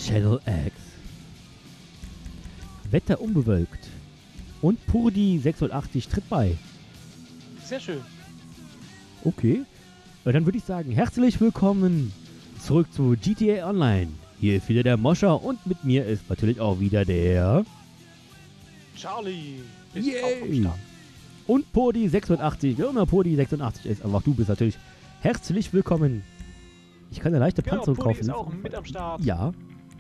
Shadow X. Wetter unbewölkt. Und Purdi 680 tritt bei. Sehr schön. Okay. Dann würde ich sagen, herzlich willkommen zurück zu GTA Online. Hier ist wieder der Moscher und mit mir ist natürlich auch wieder der Charlie ist Yay. auch am Start. Und Purdi 86. Wer immer Purdi 86 ist, aber auch du bist natürlich herzlich willkommen. Ich kann eine leichte Panzerung Purdi kaufen. ist auch mit am Start. Ja.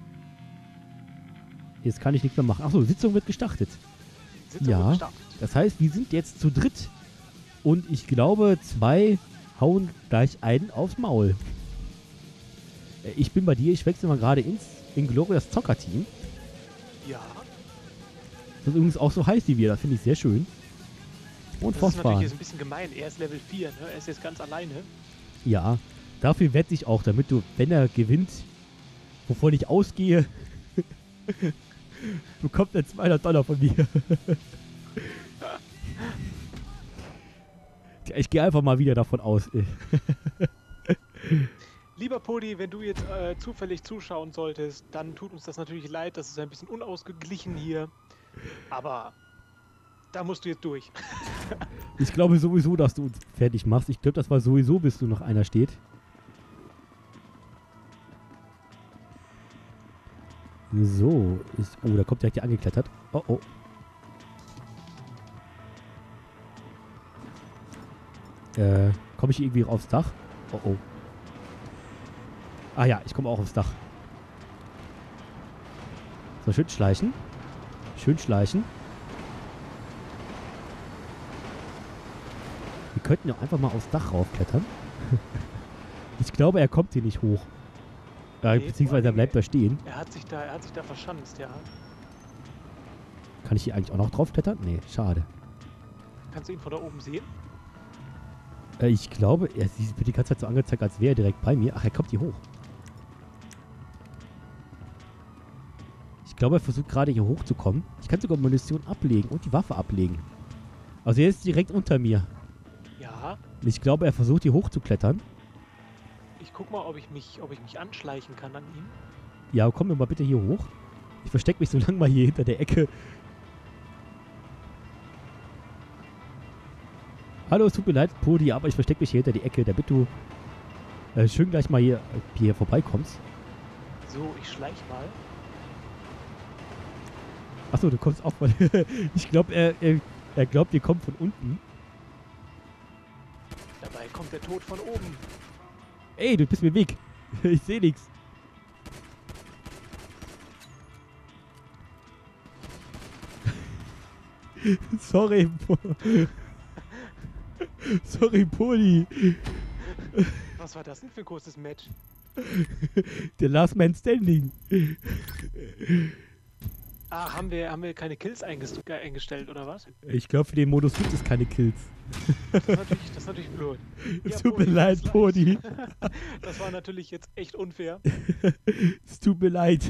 Jetzt kann ich nichts mehr machen. Achso, Sitzung wird gestartet. Sitzung Ja. wird gestartet. Das heißt, wir sind jetzt zu dritt. Und ich glaube, 2 hauen gleich einen aufs Maul. Ich bin bei dir, ich wechsle mal gerade ins Inglorious Zocker-Team. Ja. Das übrigens auch so heißt wie wir, das finde ich sehr schön. Und Das ist natürlich fortfahren. jetzt ein bisschen gemein. Er ist Level 4, ne? Er ist jetzt ganz alleine. Ja, dafür wette ich auch, damit du, wenn er gewinnt, wovon ich ausgehe, bekommt er $200 von mir. Ich gehe einfach mal wieder davon aus. Lieber Purdi, wenn du jetzt zufällig zuschauen solltest, dann tut uns das natürlich leid. Das ist ein bisschen unausgeglichen hier. Aber da musst du jetzt durch. Ich glaube sowieso, dass du uns fertig machst. Ich glaube, das war sowieso, bis du noch einer steht. So. Oh, da kommt direkt hier angeklettert. Oh, oh. Komme ich irgendwie aufs Dach? Oh, oh. Ah ja, ich komme auch aufs Dach. So, schön schleichen. Schön schleichen. Wir könnten ja auch einfach mal aufs Dach raufklettern. Ich glaube, er kommt hier nicht hoch. Nee, Beziehungsweise er bleibt da stehen. Er hat sich da verschanzt, ja. Kann ich hier eigentlich auch noch draufklettern? Nee, schade. Kannst du ihn von da oben sehen? Ich glaube, er wird die ganze Zeit so angezeigt, als wäre er direkt bei mir. Ach, er kommt hier hoch. Ich glaube, er versucht gerade hier hochzukommen. Ich kann sogar Munition ablegen und die Waffe ablegen. Also er ist direkt unter mir. Ja. Ich glaube, er versucht hier hochzuklettern. Ich guck mal, ob ich mich anschleichen kann an ihn. Ja, komm mir mal bitte hier hoch. Ich verstecke mich so lange mal hier hinter der Ecke. Hallo, es tut mir leid, Purdi, aber ich verstecke mich hier hinter die Ecke, damit du schön gleich mal hier vorbeikommst. So, ich schleich mal. Achso, du kommst auch mal. Ich glaube, er glaubt, ihr kommt von unten. Dabei kommt der Tod von oben. Ey, du bist mir im Weg. Ich sehe nichts. Sorry. Sorry, Poli. Was war das denn für ein kurzes Match? Der Last Man Standing. Ah, haben wir keine Kills eingestellt, oder was? Ich glaube, für den Modus gibt es keine Kills. Das ist natürlich blöd. Es tut mir leid, Poli. Das war natürlich jetzt echt unfair. Es tut mir leid.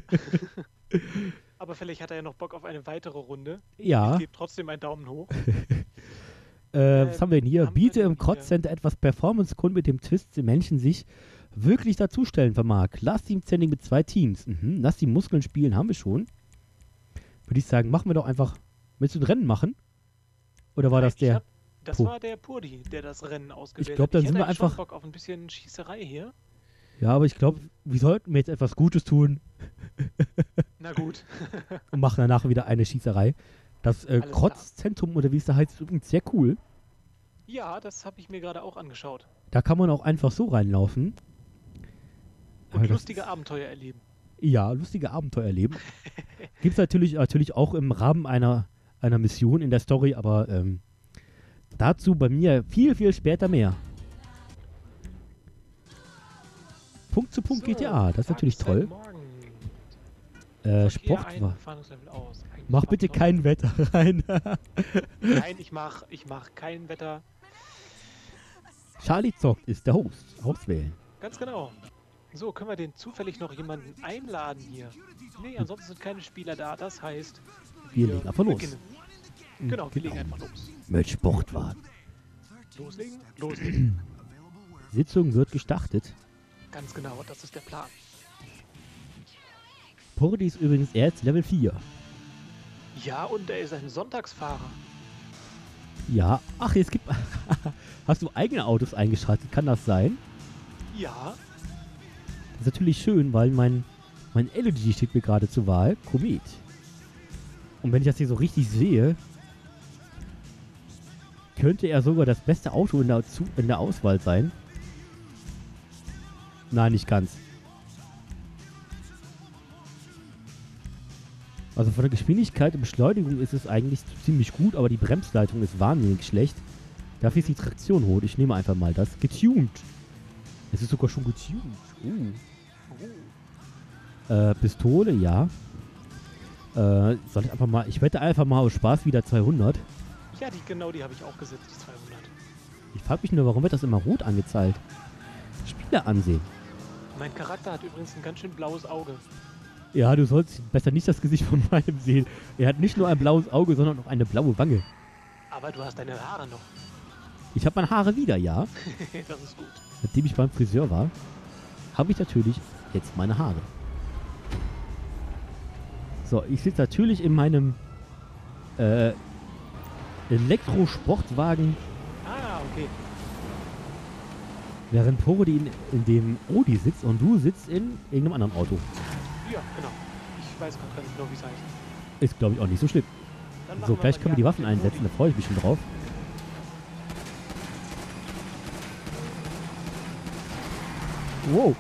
Aber vielleicht hat er ja noch Bock auf eine weitere Runde. Ja. Ich gebe trotzdem einen Daumen hoch. Was haben wir denn hier? haben Biete wir im denn Crotz Center etwas Performance-Kunden mit dem Twist, den Menschen sich wirklich dazustellen vermag. Last Team Standing mit 2 Teams. Lass die Muskeln spielen, haben wir schon. Würde ich sagen, machen wir doch einfach. Willst du ein Rennen machen? Oder war das der? Das war der Purdi, der das Rennen ausgewählt hat. Ich glaube, dann sind wir hätte schon einfach. Bock auf ein bisschen Schießerei hier. Ja, aber ich glaube, wir sollten mir jetzt etwas Gutes tun Na gut. und machen danach wieder eine Schießerei. Das Alles Krotzzentrum, oder wie es da heißt, ist übrigens sehr cool. Ja, das habe ich mir gerade auch angeschaut. Da kann man auch einfach so reinlaufen. Aber Und das lustige Abenteuer erleben. Ja, lustige Abenteuer erleben. Gibt es natürlich auch im Rahmen einer Mission in der Story, aber dazu bei mir viel, viel später mehr. Punkt zu Punkt So, GTA, das ist natürlich toll. Sport war. Mach bitte kein Wetter rein. Nein, ich mach kein Wetter. Charlie zockt ist der Host. Auswählen. Ganz genau. So, können wir denn zufällig noch jemanden einladen hier? Nee, ansonsten sind keine Spieler da. Das heißt, Wir legen einfach los. beginnen. Genau, wir legen einfach los. Mit Sportwagen. Loslegen? Loslegen. Sitzung wird gestartet. Ganz genau, das ist der Plan. Porti ist übrigens erst Level 4. Ja, und er ist ein Sonntagsfahrer. Ja, ach, es gibt... Hast du eigene Autos eingeschaltet? Kann das sein? Ja, Das ist natürlich schön, weil mein Elegy steht mir gerade zur Wahl. Komet. Und wenn ich das hier so richtig sehe, könnte er sogar das beste Auto in der Auswahl sein. Nein, nicht ganz. Also von der Geschwindigkeit und Beschleunigung ist es eigentlich ziemlich gut, aber die Bremsleitung ist wahnsinnig schlecht. Dafür ist die Traktion hoch. Ich nehme einfach mal das. Getuned. Es ist sogar schon getuned. Pistole, ja. Soll ich einfach mal... Ich wette einfach mal aus Spaß wieder 200. ja, die habe ich auch gesetzt, die 200. Ich frage mich nur, warum wird das immer rot angezeigt? Spieler ansehen. Mein Charakter hat übrigens ein ganz schön blaues Auge. Ja, du sollst besser nicht das Gesicht von meinem sehen. Er hat nicht nur ein blaues Auge, sondern auch eine blaue Wange. Aber du hast deine Haare noch. Ich habe meine Haare wieder, ja. Das ist gut. Nachdem ich beim Friseur war, habe ich natürlich jetzt meine Haare. So, ich sitze natürlich in meinem Elektrosportwagen, Ah, okay. während Porodi in dem Audi sitzt und du sitzt in irgendeinem anderen Auto. Ja, genau. Ich weiß gerade gar nicht genau, wie es heißt. Ist, glaube ich, auch nicht so schlimm. Dann machen So, wir gleich mal können wir die Jagd Waffen mit dem einsetzen, da Rudi. freue ich mich schon drauf. Wow.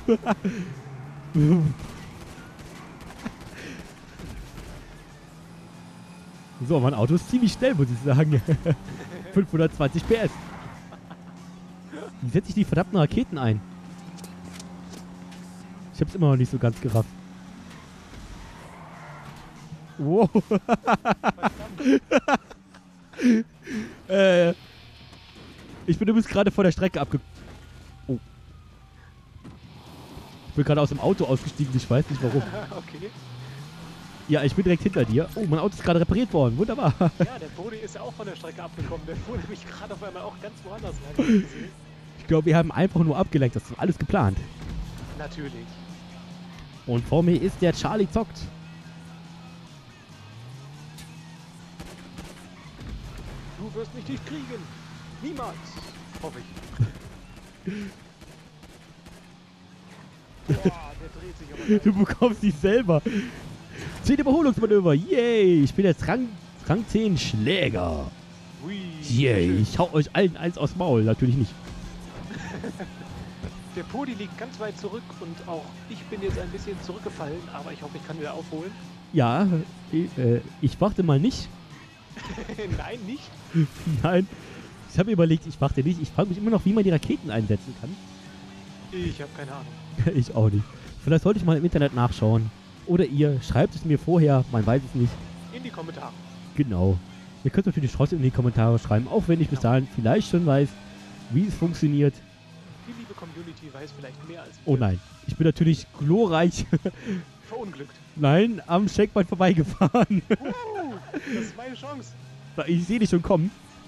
So, mein Auto ist ziemlich schnell, muss ich sagen. 520 PS. Wie setze ich die verdammten Raketen ein? Ich hab's immer noch nicht so ganz gerafft. Wow. Ich bin übrigens gerade vor der Strecke Oh. Ich bin gerade aus dem Auto ausgestiegen, ich weiß nicht warum. Okay. Ja, ich bin direkt hinter dir. Oh, mein Auto ist gerade repariert worden. Wunderbar. Ja, der Bodi ist ja auch von der Strecke abgekommen. Der fuhr nämlich gerade auf einmal auch ganz woanders lang. Ich glaube, wir haben einfach nur abgelenkt. Das ist alles geplant. Natürlich. Und vor mir ist der Charlie zockt. Du wirst mich nicht kriegen. Niemals. Hoffe ich. Boah, der dreht sich aber Du bekommst dich selber. 10 Überholungsmanöver. Yay. Ich bin jetzt Rang 10 Schläger. Hui. Yay. Ich hau euch allen eins aufs Maul. Natürlich nicht. Der Podi liegt ganz weit zurück und auch ich bin jetzt ein bisschen zurückgefallen, aber ich hoffe, ich kann wieder aufholen. Ja, ich warte mal nicht. Nein, nicht. Nein. Ich habe überlegt, ich warte nicht. Ich frage mich immer noch, wie man die Raketen einsetzen kann. Ich habe keine Ahnung. Ich auch nicht. Vielleicht sollte ich mal im Internet nachschauen. Oder ihr schreibt es mir vorher, man weiß es nicht. In die Kommentare. Genau. Ihr könnt natürlich trotzdem in die Kommentare schreiben, auch wenn ich bis dahin vielleicht schon weiß, wie es funktioniert. Die liebe Community weiß vielleicht mehr als wir. Oh nein, ich bin natürlich glorreich, Verunglückt. nein, am Checkpoint vorbeigefahren. Das ist meine Chance. Ich sehe dich schon kommen.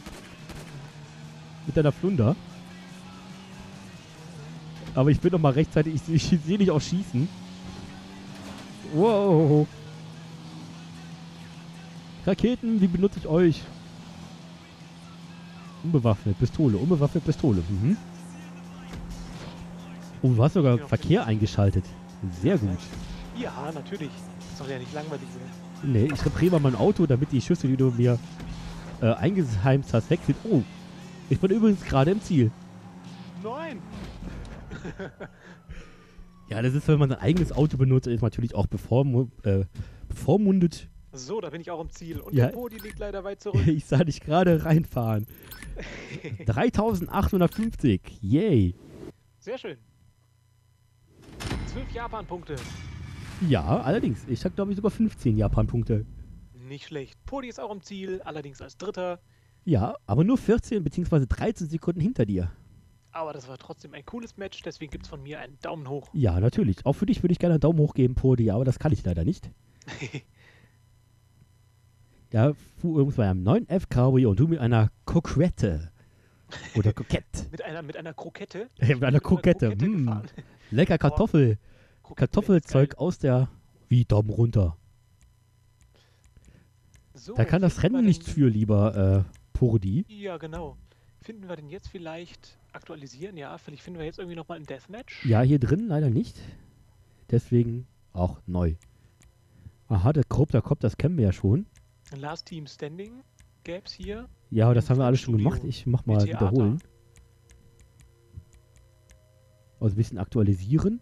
Mit deiner Flunder. Aber ich bin noch mal rechtzeitig, ich sehe dich auch schießen. Wow. Raketen, wie benutze ich euch? Unbewaffnet, Pistole, unbewaffnet, Pistole. Mhm. Oh, du hast sogar Verkehr eingeschaltet. Sehr gut. Ja, natürlich. Soll ja nicht langweilig werden. Nee, ich repariere mal mein Auto, damit die Schüsse, die du mir eingeheimst hast, weg sind. Oh, ich bin übrigens gerade im Ziel. Nein! Ja, das ist, wenn man sein eigenes Auto benutzt, ist natürlich auch bevormundet. So, da bin ich auch im Ziel. Und Ja. der Podi liegt leider weit zurück. Ich sah dich gerade reinfahren. 3850. Yay. Sehr schön. 12 Japan-Punkte. Ja, allerdings. Ich habe, glaube ich, sogar 15 Japan-Punkte. Nicht schlecht. Podi ist auch im Ziel, allerdings als Dritter. Ja, aber nur 14 bzw. 13 Sekunden hinter dir. Aber das war trotzdem ein cooles Match, deswegen gibt es von mir einen Daumen hoch. Ja, natürlich. Auch für dich würde ich gerne einen Daumen hoch geben, Podi, aber das kann ich leider nicht. Ja, fuhr übrigens bei einem 9F Cabrio und du mit einer Kokette. Oder Kokette. mit einer Krokette. Mit einer Kokette. gefahren. Lecker Kartoffel. Krokette ist Kartoffelzeug aus der Wie Daumen runter. So, Da kann das finden wir Rennen nichts denn- für, lieber Pordi. Ja, genau. Finden wir denn jetzt vielleicht aktualisieren? Ja, vielleicht finden wir jetzt irgendwie nochmal ein Deathmatch. Ja, hier drin leider nicht. Deswegen auch neu. Aha, der Grupp, das kennen wir ja schon. Last Team Standing gäbe es hier. Ja, aber das Im haben wir alles schon Filmstudio. gemacht. Ich mach mal Mit Theater. wiederholen. Also ein bisschen aktualisieren.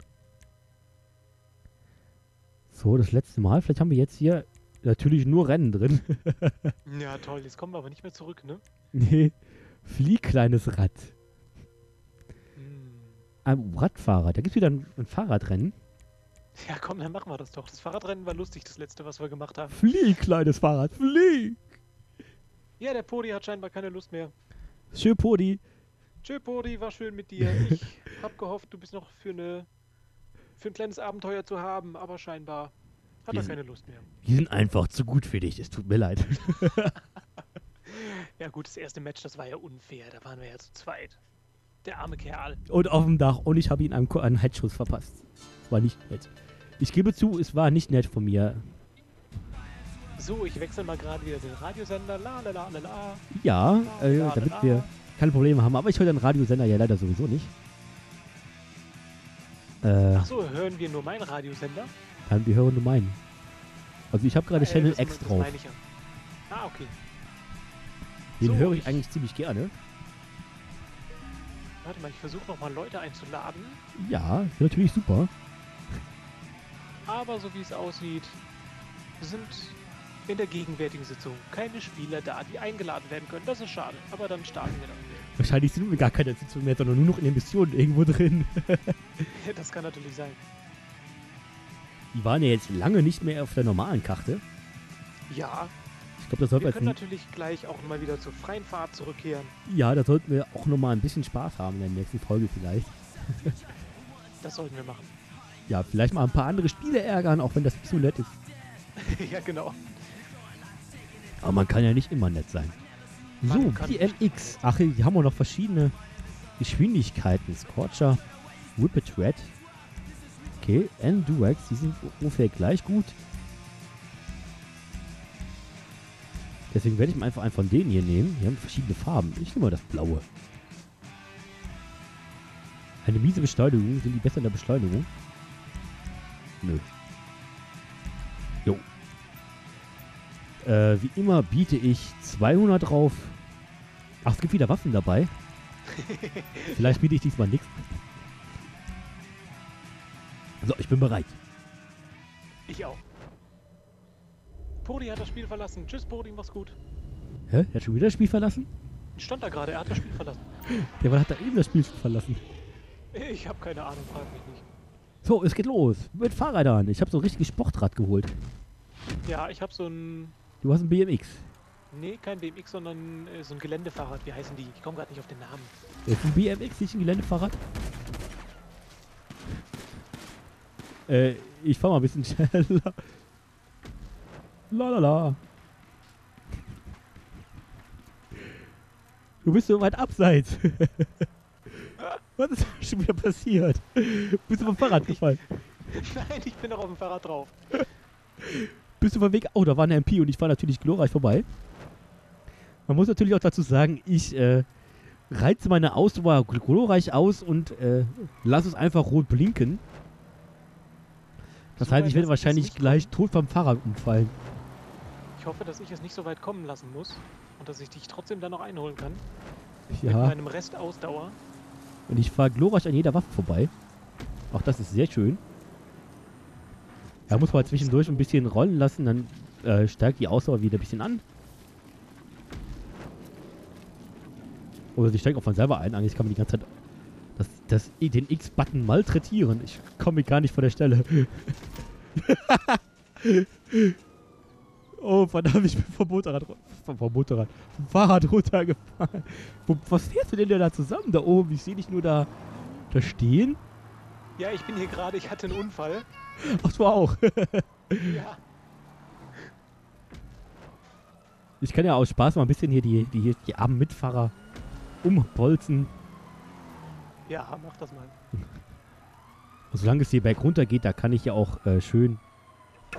So, das letzte Mal. Vielleicht haben wir jetzt hier natürlich nur Rennen drin. Ja, toll. Jetzt kommen wir aber nicht mehr zurück, ne? Nee. Flieg, kleines Rad. Hm. Ein Radfahrer. Da gibt es wieder ein Fahrradrennen. Ja, komm, dann machen wir das doch. Das Fahrradrennen war lustig, das letzte, was wir gemacht haben. Flieg, kleines Fahrrad. Flieg. Ja, der Podi hat scheinbar keine Lust mehr. Schön, Podi. Tschö, Podi, war schön mit dir. Ich hab gehofft, du bist noch für ein kleines Abenteuer zu haben, aber scheinbar hat er Wir sind- keine Lust mehr. Die sind einfach zu gut für dich. Es tut mir leid. Ja gut, das erste Match, das war ja unfair. Da waren wir ja zu zweit. Der arme Kerl. Und auf dem Dach. Und ich habe ihn einen Headschuss verpasst. War nicht nett. Ich gebe zu, es war nicht nett von mir. So, ich wechsle mal gerade wieder den Radiosender. La la la la la. Ja, La, damit la, wir la. keine Probleme haben. Aber ich höre den Radiosender ja leider sowieso nicht. Achso, hören wir nur meinen Radiosender? Dann wir hören nur meinen. Also ich habe gerade Channel das- X das drauf. meine ich ja. Ah, okay. Den So, höre ich ich- eigentlich ziemlich gerne. Warte mal, ich versuche nochmal Leute einzuladen. Ja, ist natürlich super. Aber so wie es aussieht, sind in der gegenwärtigen Sitzung keine Spieler da, die eingeladen werden können. Das ist schade. Aber dann starten wir dann. Wahrscheinlich sind wir gar keine Sitzung mehr, sondern nur noch in den Missionen irgendwo drin. Das kann natürlich sein. Die waren ja jetzt lange nicht mehr auf der normalen Karte. Ja, Ich glaube, das sollten wir wir können jetzt... natürlich gleich auch mal wieder zur freien Fahrt zurückkehren. Ja, da sollten wir auch nochmal ein bisschen Spaß haben in der nächsten Folge vielleicht. Das sollten wir machen. Ja, vielleicht mal ein paar andere Spiele ärgern, auch wenn das nicht so nett ist. Ja, genau. Aber man kann ja nicht immer nett sein. So, Man kann BMX. Ach, hier haben wir noch verschiedene Geschwindigkeiten. Scorcher, Whippet Red. Okay, Endurax, die sind ungefähr gleich gut. Deswegen werde ich mir einfach einen von denen hier nehmen. Die haben verschiedene Farben. Ich nehme mal das blaue. Eine miese Beschleunigung. Sind die besser in der Beschleunigung? Nö. Jo. Wie immer biete ich 200 drauf. Ach, es gibt wieder Waffen dabei. Vielleicht biete ich diesmal nichts. So, ich bin bereit. Ich auch. Podi hat das Spiel verlassen. Tschüss, Podi, mach's gut. Hä? Er hat schon wieder das Spiel verlassen? Stand da gerade, er hat das Spiel verlassen. Der hat da eben das Spiel verlassen. Ich habe keine Ahnung, frag mich nicht. So, es geht los. Mit Fahrrädern. Ich habe so ein richtiges Sportrad geholt. Ja, ich habe so ein... Du hast ein BMX. Nee, kein BMX, sondern so ein Geländefahrrad. Wie heißen die? Ich komme gerade nicht auf den Namen. Das ist ein BMX, nicht ein Geländefahrrad. Ich fahr mal ein bisschen schneller. Lalala. Du bist so weit abseits. Was ist schon wieder passiert? Bist du vom Fahrrad gefallen? Nein, ich bin noch auf dem Fahrrad drauf. Bist du vom Weg? Oh, da war eine MP und ich war natürlich glorreich vorbei. Man muss natürlich auch dazu sagen, ich reize meine Ausdauer glorreich aus und lass es einfach rot blinken. Das So heißt, weit ich werde lasse ich es wahrscheinlich nicht gleich tot vom Fahrrad umfallen. Ich hoffe, dass ich es nicht so weit kommen lassen muss und dass ich dich trotzdem dann noch einholen kann. Mit Ja, meinem Rest Ausdauer. und ich fahre glorreich an jeder Waffe vorbei. Auch das ist sehr schön. Da muss man zwischendurch ein bisschen rollen lassen, dann steigt die Ausdauer wieder ein bisschen an. Oder sie steigt auch von selber ein. Eigentlich kann man die ganze Zeit den X-Button malträtieren. Ich komme gar nicht von der Stelle. Oh, verdammt, ich bin vom Fahrrad runtergefahren. Was fährst du denn da zusammen da oben? Ich sehe dich nur da stehen. Ja, ich bin hier gerade, ich hatte einen Unfall. Ach, du auch. Ja. Ich kann ja aus Spaß mal ein bisschen hier die armen Mitfahrer umbolzen. Ja, mach das mal. Und solange es hier berg runter geht, da kann ich ja auch schön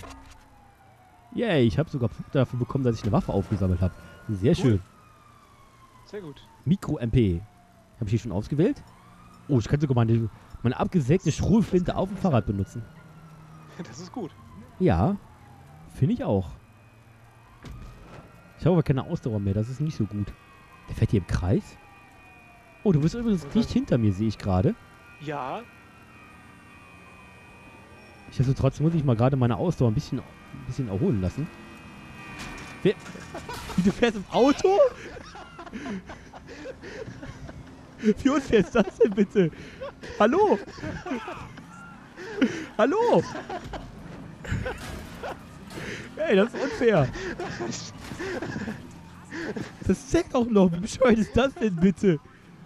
Yay, ich habe sogar Punkte dafür bekommen, dass ich eine Waffe aufgesammelt habe. Sehr schön. Sehr gut. Mikro-MP. Habe ich hier schon ausgewählt? Oh, ich kann sogar meine abgesägte Schrotflinte auf dem Fahrrad benutzen. Das ist gut. Ja, finde ich auch. Ich habe aber keine Ausdauer mehr, das ist nicht so gut. Der fährt hier im Kreis? Oh, du bist übrigens dicht hinter mir, sehe ich gerade. Ja. Trotzdem muss ich mal gerade meine Ausdauer ein bisschen erholen lassen. Wie, du fährst im Auto? Wie unfair ist das denn bitte? Hallo? Hallo? Ey, das ist unfair. Das zählt auch noch. Wie bescheuert ist das denn bitte?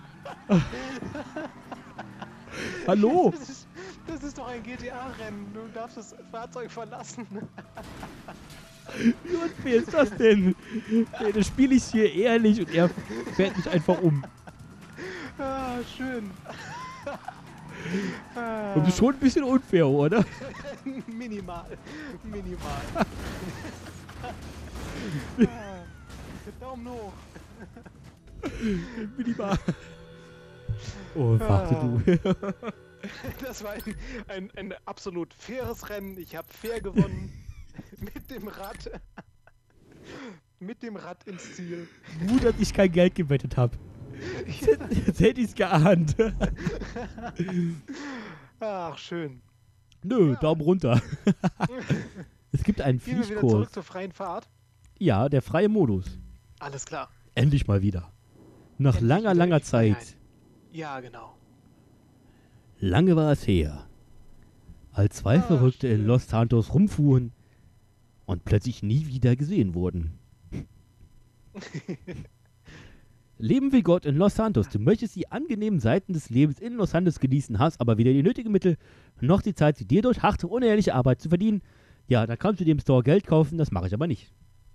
Hallo? Das ist doch ein GTA-Rennen. Du darfst das Fahrzeug verlassen. Wie unfair ist das denn? Ey, das spiele ich hier ehrlich und er fährt mich einfach um. Ah, schön. Und das ist schon ein bisschen unfair, oder? Minimal. Daumen hoch. Minimal. Oh, warte du. Das war ein absolut faires Rennen. Ich habe fair gewonnen. Mit dem Rad. Mit dem Rad ins Ziel. Gut, dass ich kein Geld gewettet habe. Jetzt hätte ich es geahnt. Ach, schön. Nö, Daumen runter. Es gibt einen Gehen wir wieder Fließkurs. zurück zur freien Fahrt. Ja, der freie Modus. Alles klar. Endlich mal wieder. Nach Endlich langer, wieder langer in die Freiheit. Zeit. Ja, genau. Lange war es her, als zwei Verrückte in schön. Los Santos rumfuhren und plötzlich nie wieder gesehen wurden. Leben wie Gott in Los Santos. Du möchtest die angenehmen Seiten des Lebens in Los Santos genießen, hast aber weder die nötigen Mittel noch die Zeit, sie dir durch harte, unehrliche Arbeit zu verdienen. Ja, dann kannst du dir im Store Geld kaufen, das mache ich aber nicht.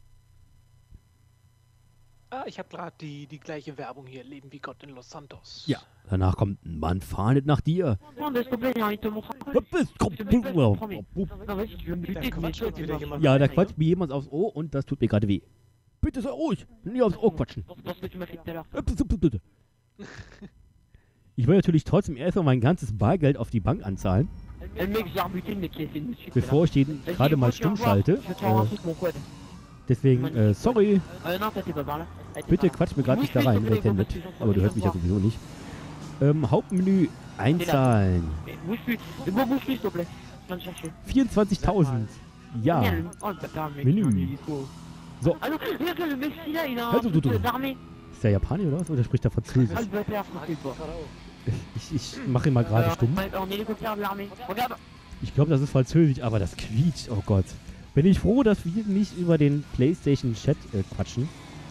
Ah, ich habe gerade die gleiche Werbung hier. Leben wie Gott in Los Santos. Ja, danach kommt ein Mann fahndet nach dir. Da quatscht mit wieder jemand. Ja, da quatscht mir jemand aufs Ohr und das tut mir gerade weh. Bitte sei ruhig, nie aufs Ohr quatschen. Ich will natürlich trotzdem erstmal mein ganzes Bargeld auf die Bank anzahlen, bevor ich den gerade mal stumm schalte. Deswegen, sorry, bitte quatsch mir gerade nicht da rein, wer kennt mit. Aber du hörst mich ja sowieso nicht. Hauptmenü einzahlen. 24.000. Ja. Menü. So. Also, du. Ist der Japanier oder was? Oder spricht er Französisch? Ich mache ihn mal gerade stumm. Ich glaube, das ist Französisch, aber das quietscht. Oh Gott. Bin ich froh, dass wir nicht über den PlayStation-Chat quatschen.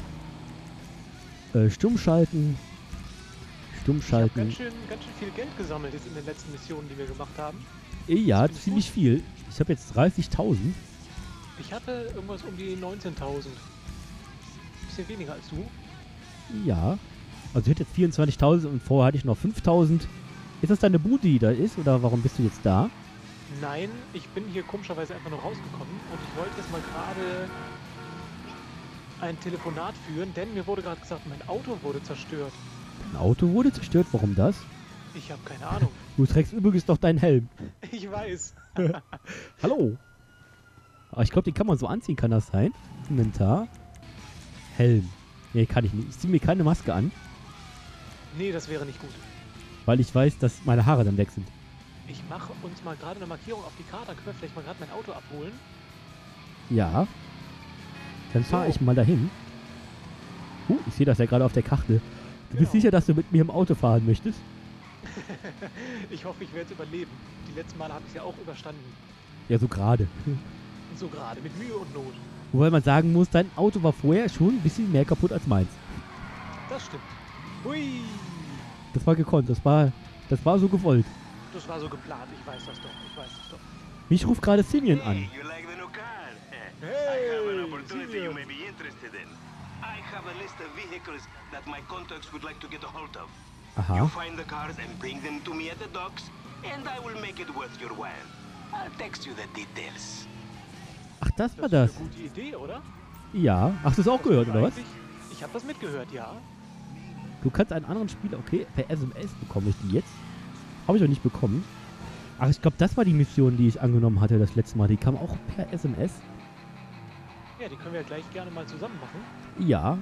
Stumm schalten. Stumm Ich habe schalten. ganz schön viel Geld gesammelt jetzt in den letzten Missionen, die wir gemacht haben. Ja, Findest du ziemlich viel. Ich habe jetzt 30.000. Ich hatte irgendwas um die 19.000. Bisschen weniger als du. Ja. Also ich hätte jetzt 24.000 und vorher hatte ich noch 5.000. Ist das deine Bude, die da ist? Oder warum bist du jetzt da? Nein, ich bin hier komischerweise einfach nur rausgekommen und ich wollte jetzt mal gerade ein Telefonat führen, denn mir wurde gerade gesagt, mein Auto wurde zerstört. Ein Auto wurde zerstört. Warum das? Ich habe keine Ahnung. Du trägst übrigens noch deinen Helm. Ich weiß. Hallo. Aber ich glaube, den kann man so anziehen, kann das sein? Inventar. Helm. Nee, kann ich nicht. Ich ziehe mir keine Maske an, Nee, das wäre nicht gut. weil ich weiß, dass meine Haare dann weg sind. Ich mache uns mal gerade eine Markierung auf die Karte, dann können wir vielleicht mal gerade mein Auto abholen. Ja. Dann fahre So. ich mal dahin. Ich sehe das ja gerade auf der Karte. Du bist Genau. sicher, dass du mit mir im Auto fahren möchtest? Ich hoffe, ich werde es überleben. Die letzten Male habe ich es ja auch überstanden. Ja, so gerade. So gerade, mit Mühe und Not. Wobei man sagen muss, dein Auto war vorher schon ein bisschen mehr kaputt als meins. Das stimmt. Hui! Das war gekonnt. Das war so gewollt. Das war so geplant, ich weiß das doch. Mich ruft gerade Simeon an. Hey, you like the new car? I Hey, have an opportunity you Simeon. may be interested in. I have a list of vehicles that my contacts would like to get a hold of. You Aha. find the cars and bring them to me at the docks, and I will make it worth your while. I'll text you the details. Ach, das war Das das. ist eine gute Idee, oder? Ja. Hast du es auch Das gehört, können oder wir was? eigentlich- Ich habe das mitgehört, ja. Du kannst einen anderen Spieler, okay, per SMS bekomme ich die jetzt. Habe ich noch nicht bekommen. Ach, ich glaube, das war die Mission, die ich angenommen hatte das letzte Mal. Die kam auch per SMS. Ja, die können wir gleich gerne mal zusammen machen. Ja.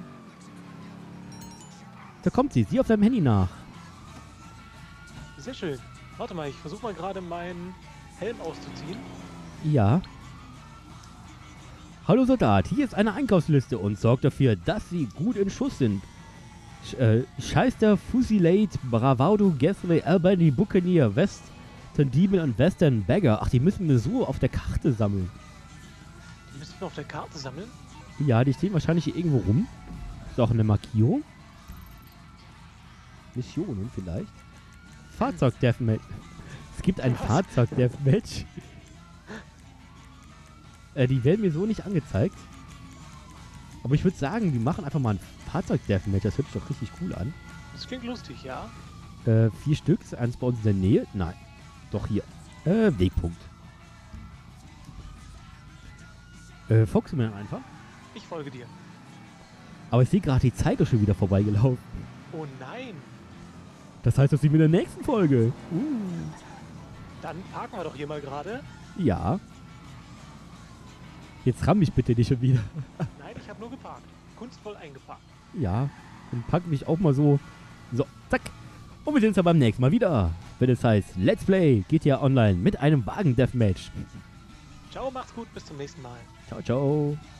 Da kommt sie. Sieh auf deinem Handy nach. Sehr schön. Warte mal, ich versuche mal gerade meinen Helm auszuziehen. Ja. Hallo Soldat, hier ist eine Einkaufsliste und sorgt dafür, dass Sie gut in Schuss sind. Scheister, Fusilade, Bravado, Gasley, Albany, Buccaneer, Western Demon und Western Bagger. Ach, die müssen wir so auf der Karte sammeln. Die müssen wir auf der Karte sammeln. Ja, die stehen wahrscheinlich hier irgendwo rum. Ist auch eine Markierung. Missionen vielleicht. Fahrzeug-Deathmatch. Es gibt ein Was? Fahrzeug-Deathmatch. Die werden mir so nicht angezeigt. Aber ich würde sagen, wir machen einfach mal ein Fahrzeug-Deathmatch. Das hört sich doch richtig cool an. Das klingt lustig, ja. 4 Stück. Eins bei uns in der Nähe. Nein. Doch hier. Wegpunkt. Folgst du mir einfach? Ich folge dir. Aber ich sehe gerade, die Zeit ist schon wieder vorbeigelaufen. Oh nein. Das heißt, das sehen wir in der nächsten Folge. Dann parken wir doch hier mal gerade. Ja. Jetzt ramm mich bitte nicht schon wieder. Nein, ich habe nur geparkt. Kunstvoll eingeparkt. Ja. Dann pack mich auch mal so. So, zack. Und wir sehen uns dann beim nächsten Mal wieder. Wenn es heißt Let's Play GTA Online mit einem Wagen-Deathmatch. Ciao, macht's gut, bis zum nächsten Mal. Ciao, ciao.